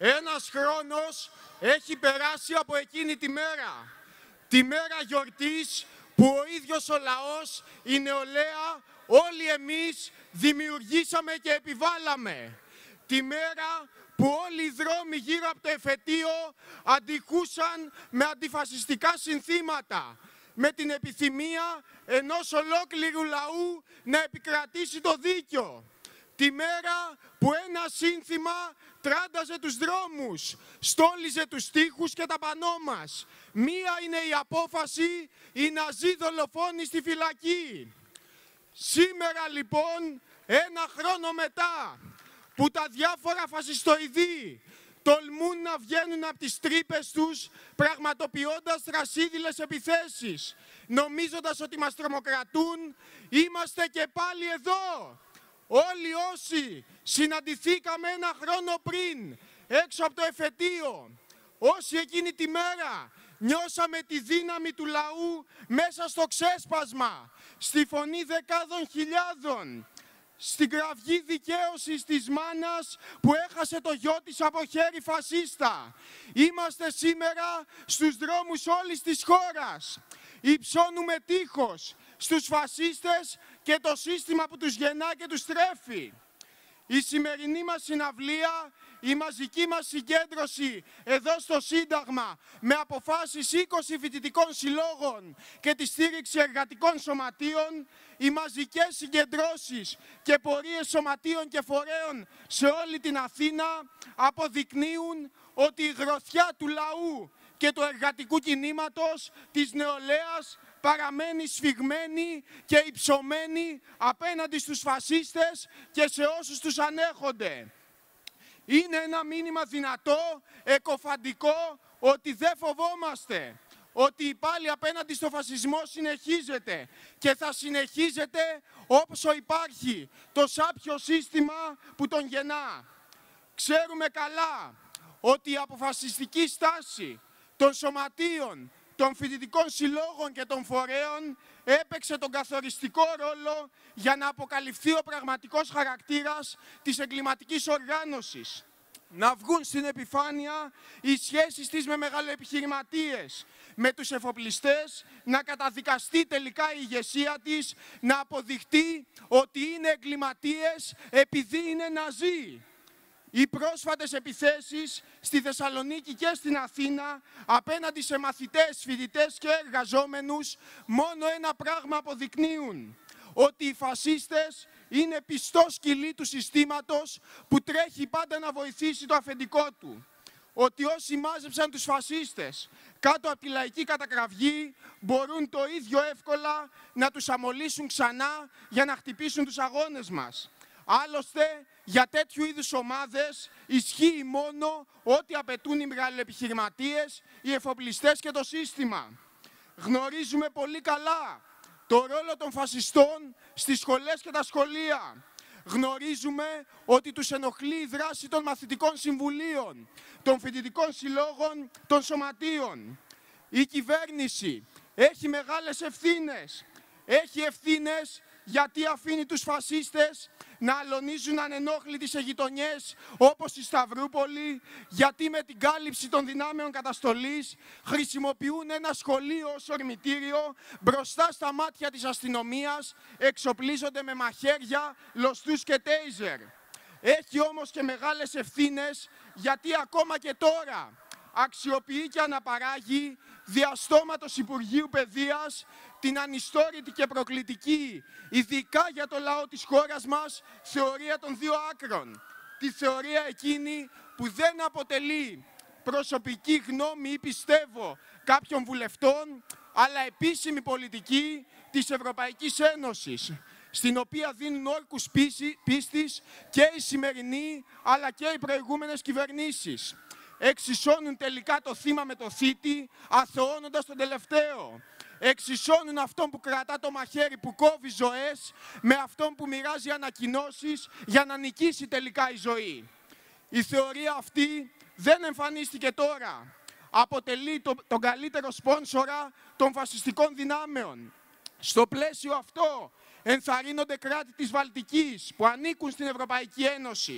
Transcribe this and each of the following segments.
Ένας χρόνος έχει περάσει από εκείνη τη μέρα. Τη μέρα γιορτής που ο ίδιος ο λαός, η νεολαία, όλοι εμείς δημιουργήσαμε και επιβάλαμε. Τη μέρα που όλοι οι δρόμοι γύρω από το εφετείο αντικούσαν με αντιφασιστικά συνθήματα, με την επιθυμία ενός ολόκληρου λαού να επικρατήσει το δίκαιο. Τη μέρα που ένα σύνθημα τράνταζε τους δρόμους, στόλιζε τους τοίχους και τα πανό μας. Μία είναι η απόφαση, οι ναζί δολοφόνοι στη φυλακή. Σήμερα λοιπόν, ένα χρόνο μετά, που τα διάφορα φασιστοειδή τολμούν να βγαίνουν από τις τρύπες τους, πραγματοποιώντας θρασίδηλες επιθέσεις, νομίζοντας ότι μας τρομοκρατούν, είμαστε και πάλι εδώ. Όλοι όσοι συναντηθήκαμε ένα χρόνο πριν, έξω από το εφετείο, όσοι εκείνη τη μέρα νιώσαμε τη δύναμη του λαού μέσα στο ξέσπασμα, στη φωνή δεκάδων χιλιάδων, στην κραυγή δικαίωσης της μάνας που έχασε το γιο της από χέρι φασίστα. Είμαστε σήμερα στους δρόμους όλης της χώρας. Υψώνουμε τείχος στους φασίστες και το σύστημα που τους γεννά και τους τρέφει. Η σημερινή μας συναυλία, η μαζική μας συγκέντρωση εδώ στο Σύνταγμα με αποφάσεις 20 φοιτητικών συλλόγων και τη στήριξη εργατικών σωματείων, οι μαζικές συγκεντρώσεις και πορείες σωματείων και φορέων σε όλη την Αθήνα αποδεικνύουν ότι η γροθιά του λαού και του εργατικού κινήματος της νεολαίας παραμένει σφιγμένη και υψωμένη απέναντι στους φασίστες και σε όσους τους ανέχονται. Είναι ένα μήνυμα δυνατό, εκοφαντικό, ότι δεν φοβόμαστε, ότι η πάλη απέναντι στο φασισμό συνεχίζεται και θα συνεχίζεται όσο υπάρχει το σάπιο σύστημα που τον γεννά. Ξέρουμε καλά ότι η αποφασιστική στάση των σωματείων, των φοιτητικών συλλόγων και των φορέων έπαιξε τον καθοριστικό ρόλο για να αποκαλυφθεί ο πραγματικός χαρακτήρας της εγκληματικής οργάνωσης. Να βγουν στην επιφάνεια οι σχέσεις της με μεγαλοεπιχειρηματίες, με τους εφοπλιστές, να καταδικαστεί τελικά η ηγεσία της, να αποδειχτεί ότι είναι εγκληματίες επειδή είναι ναζί. Οι πρόσφατες επιθέσεις στη Θεσσαλονίκη και στην Αθήνα απέναντι σε μαθητές, φοιτητές και εργαζόμενους μόνο ένα πράγμα αποδεικνύουν. Ότι οι φασίστες είναι πιστό σκυλί του συστήματος που τρέχει πάντα να βοηθήσει το αφεντικό του. Ότι όσοι μάζεψαν τους φασίστες κάτω από τη λαϊκή κατακραυγή μπορούν το ίδιο εύκολα να τους αμολύσουν ξανά για να χτυπήσουν τους αγώνες μας. Άλλωστε, για τέτοιου είδους ομάδες ισχύει μόνο ό,τι απαιτούν οι μεγαλοεπιχειρηματίες, οι εφοπλιστές και το σύστημα. Γνωρίζουμε πολύ καλά το ρόλο των φασιστών στις σχολές και τα σχολεία. Γνωρίζουμε ότι τους ενοχλεί η δράση των μαθητικών συμβουλίων, των φοιτητικών συλλόγων, των σωματείων. Η κυβέρνηση έχει μεγάλες ευθύνες. Έχει ευθύνες γιατί αφήνει τους φασίστες να αλωνίζουν ανενόχλητοι σε γειτονιές όπως η Σταυρούπολη, γιατί με την κάλυψη των δυνάμεων καταστολής χρησιμοποιούν ένα σχολείο ως ορμητήριο μπροστά στα μάτια της αστυνομίας, εξοπλίζονται με μαχαίρια, λοστούς και τέιζερ. Έχει όμως και μεγάλες ευθύνες γιατί ακόμα και τώρα αξιοποιεί και αναπαράγει διαστόματος Υπουργείου Παιδείας την ανιστόρητη και προκλητική, ειδικά για το λαό της χώρας μας, θεωρία των δύο άκρων. Τη θεωρία εκείνη που δεν αποτελεί προσωπική γνώμη ή πιστεύω κάποιων βουλευτών, αλλά επίσημη πολιτική της Ευρωπαϊκής Ένωσης, στην οποία δίνουν όρκους πίστης και οι σημερινοί, αλλά και οι προηγούμενες κυβερνήσεις. Εξισώνουν τελικά το θύμα με το θήτη, αθωώνοντας τον τελευταίο. Εξισώνουν αυτόν που κρατά το μαχαίρι που κόβει ζωές με αυτόν που μοιράζει ανακοινώσεις για να νικήσει τελικά η ζωή. Η θεωρία αυτή δεν εμφανίστηκε τώρα. Αποτελεί τον καλύτερο σπόνσορα των φασιστικών δυνάμεων. Στο πλαίσιο αυτό ενθαρρύνονται κράτη της Βαλτικής που ανήκουν στην Ευρωπαϊκή Ένωση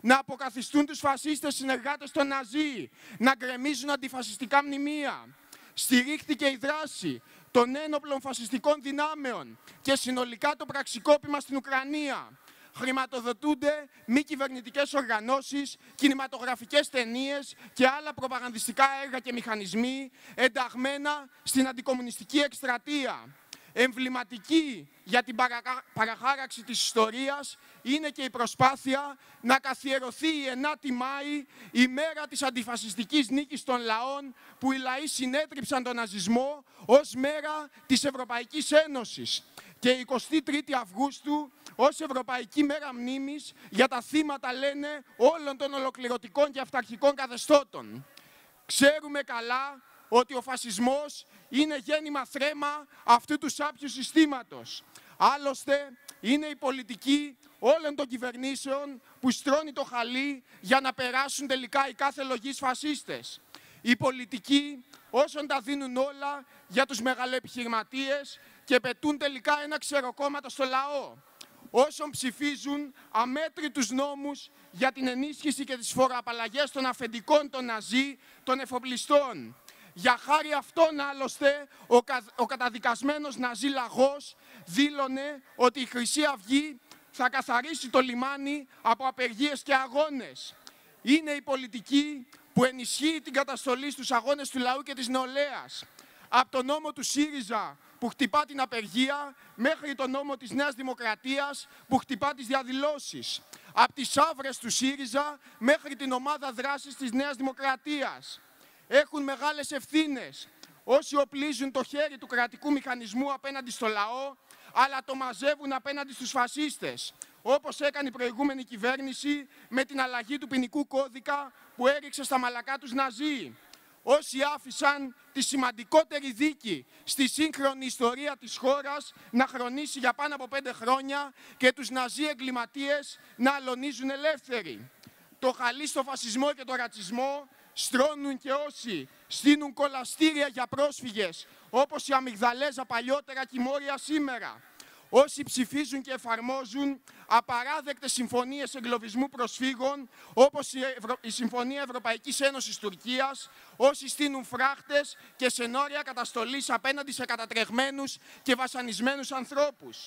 να αποκαθιστούν τους φασίστες συνεργάτες των Ναζί, να γκρεμίζουν αντιφασιστικά μνημεία. Στηρίχθηκε η δράση των ένοπλων φασιστικών δυνάμεων και συνολικά το πραξικόπημα στην Ουκρανία. Χρηματοδοτούνται μη κυβερνητικές οργανώσεις, κινηματογραφικές ταινίες και άλλα προπαγανδιστικά έργα και μηχανισμοί ενταγμένα στην αντικομμουνιστική εκστρατεία. Εμβληματική για την παραχάραξη της ιστορίας είναι και η προσπάθεια να καθιερωθεί η 9η Μάη, η μέρα της αντιφασιστικής νίκης των λαών, που οι λαοί συνέτριψαν τον ναζισμό, ως μέρα της Ευρωπαϊκής Ένωσης, και η 23η Αυγούστου ως Ευρωπαϊκή Μέρα Μνήμης για τα θύματα, λένε, όλων των ολοκληρωτικών και αυταρχικών καθεστώτων. Ξέρουμε καλά ότι ο φασισμός είναι γέννημα θρέμα αυτού του σάπιου συστήματος. Άλλωστε, είναι η πολιτική όλων των κυβερνήσεων που στρώνει το χαλί για να περάσουν τελικά οι κάθε λογής φασίστες. Οι πολιτικοί όσων τα δίνουν όλα για τους μεγαλοεπιχειρηματίες και πετούν τελικά ένα ξεροκόμματο στο λαό. Όσων ψηφίζουν αμέτρητους νόμους για την ενίσχυση και τις φοροαπαλλαγές των αφεντικών των Ναζί, των εφοπλιστών. Για χάρη αυτών, άλλωστε, ο καταδικασμένος Ναζί Λαγός δήλωνε ότι η Χρυσή Αυγή θα καθαρίσει το λιμάνι από απεργίες και αγώνες. Είναι η πολιτική που ενισχύει την καταστολή στους αγώνες του λαού και της νεολαίας. Από τον νόμο του ΣΥΡΙΖΑ που χτυπά την απεργία, μέχρι τον νόμο της Νέας Δημοκρατίας που χτυπά τις διαδηλώσεις. Από τις άβρες του ΣΥΡΙΖΑ μέχρι την ομάδα δράσης της Νέας Δημοκρατίας. Έχουν μεγάλες ευθύνες όσοι οπλίζουν το χέρι του κρατικού μηχανισμού απέναντι στο λαό, αλλά το μαζεύουν απέναντι στους φασίστες, όπως έκανε η προηγούμενη κυβέρνηση με την αλλαγή του ποινικού κώδικα που έριξε στα μαλακά τους Ναζί. Όσοι άφησαν τη σημαντικότερη δίκη στη σύγχρονη ιστορία της χώρας να χρονίσει για πάνω από 5 χρόνια και τους Ναζί εγκληματίες να αλωνίζουν ελεύθεροι. Το χαλί στο φασισμό και το ρατσισμό στρώνουν και όσοι στείνουν κολαστήρια για πρόσφυγες, όπως η Αμυγδαλέζα παλιότερα και η Μόρια σήμερα. Όσοι ψηφίζουν και εφαρμόζουν απαράδεκτες συμφωνίες εγκλωβισμού προσφύγων, όπως η Συμφωνία Ευρωπαϊκής Ένωσης Τουρκίας, όσοι στείνουν φράχτες και σενόρια καταστολής απέναντι σε κατατρεγμένους και βασανισμένους ανθρώπους.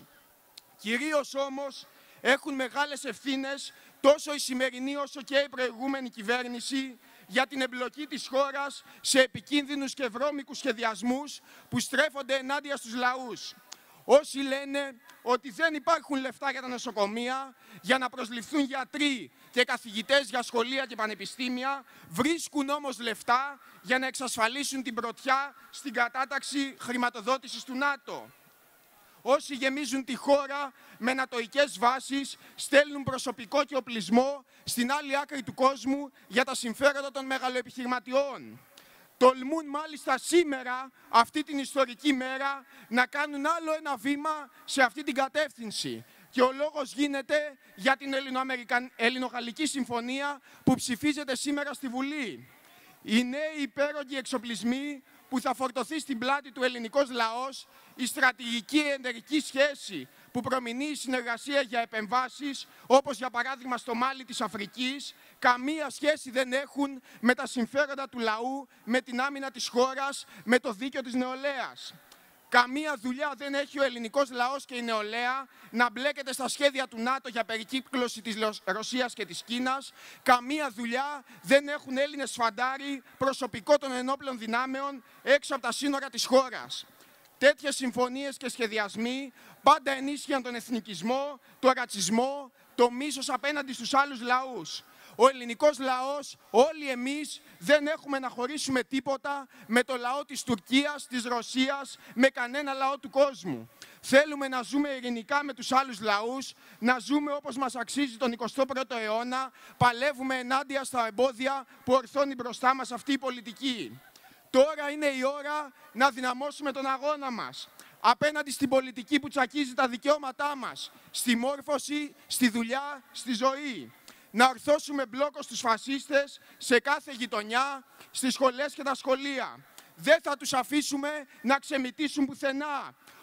Κυρίως όμως έχουν μεγάλες ευθύνες τόσο η σημερινή όσο και η προηγούμενη κυβέρνηση για την εμπλοκή της χώρας σε επικίνδυνους και βρώμικους σχεδιασμούς που στρέφονται ενάντια στους λαούς. Όσοι λένε ότι δεν υπάρχουν λεφτά για τα νοσοκομεία, για να προσληφθούν γιατροί και καθηγητές για σχολεία και πανεπιστήμια, βρίσκουν όμως λεφτά για να εξασφαλίσουν την πρωτιά στην κατάταξη χρηματοδότησης του ΝΑΤΟ. Όσοι γεμίζουν τη χώρα με νατοικές βάσεις, στέλνουν προσωπικό και οπλισμό στην άλλη άκρη του κόσμου για τα συμφέροντα των μεγαλοεπιχειρηματιών. Τολμούν μάλιστα σήμερα, αυτή την ιστορική μέρα, να κάνουν άλλο ένα βήμα σε αυτή την κατεύθυνση. Και ο λόγος γίνεται για την Ελληνογαλλική Συμφωνία που ψηφίζεται σήμερα στη Βουλή. Οι νέοι υπέρογγοι εξοπλισμοί που θα φορτωθεί στην πλάτη του ελληνικός λαός, η στρατηγική εταιρική σχέση που προμηνύει η συνεργασία για επεμβάσεις, όπως για παράδειγμα στο Μάλι της Αφρικής, καμία σχέση δεν έχουν με τα συμφέροντα του λαού, με την άμυνα της χώρας, με το δίκαιο της νεολαίας. Καμία δουλειά δεν έχει ο ελληνικός λαός και η νεολαία να μπλέκεται στα σχέδια του ΝΑΤΟ για περικύκλωση της Ρωσίας και της Κίνας. Καμία δουλειά δεν έχουν Έλληνες φαντάροι, προσωπικό των ενόπλων δυνάμεων έξω από τα σύνορα της χώρας. Τέτοιες συμφωνίες και σχεδιασμοί πάντα ενίσχυαν τον εθνικισμό, τον ρατσισμό, το μίσος απέναντι στους άλλους λαούς. Ο ελληνικός λαός, όλοι εμείς, δεν έχουμε να χωρίσουμε τίποτα με το λαό της Τουρκίας, της Ρωσίας, με κανένα λαό του κόσμου. Θέλουμε να ζούμε ειρηνικά με τους άλλους λαούς, να ζούμε όπως μας αξίζει τον 21ο αιώνα, παλεύουμε ενάντια στα εμπόδια που ορθώνει μπροστά μας αυτή η πολιτική. Τώρα είναι η ώρα να δυναμώσουμε τον αγώνα μας απέναντι στην πολιτική που τσακίζει τα δικαιώματά μας, στη μόρφωση, στη δουλειά, στη ζωή. Να ορθώσουμε μπλόκο στους φασίστες σε κάθε γειτονιά, στις σχολές και τα σχολεία. Δεν θα τους αφήσουμε να ξεμητήσουν πουθενά.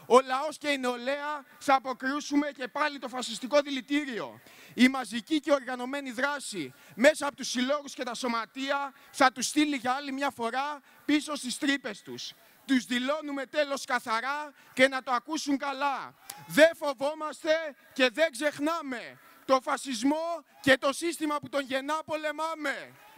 ο λαός και η νεολαία θα αποκρούσουμε και πάλι το φασιστικό δηλητήριο. Η μαζική και οργανωμένη δράση μέσα από τους συλλόγους και τα σωματεία θα τους στείλει για άλλη μια φορά πίσω στις τρύπες τους. Τους δηλώνουμε τέλος καθαρά και να το ακούσουν καλά. Δεν φοβόμαστε και δεν ξεχνάμε. Το φασισμό και το σύστημα που τον γεννά πολεμάμε.